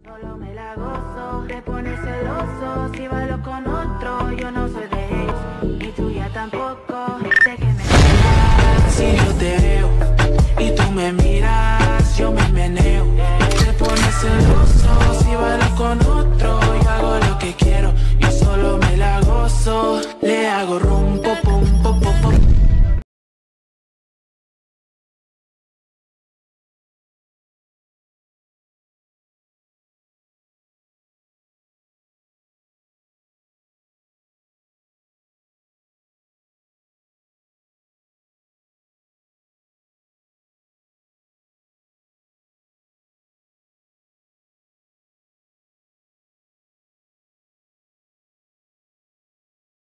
Solo me la gozo, te pones celoso si bailo con